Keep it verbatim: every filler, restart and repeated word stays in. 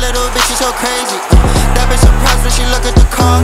little bitch, she so crazy. uh, That bitch surprised when she look at the car.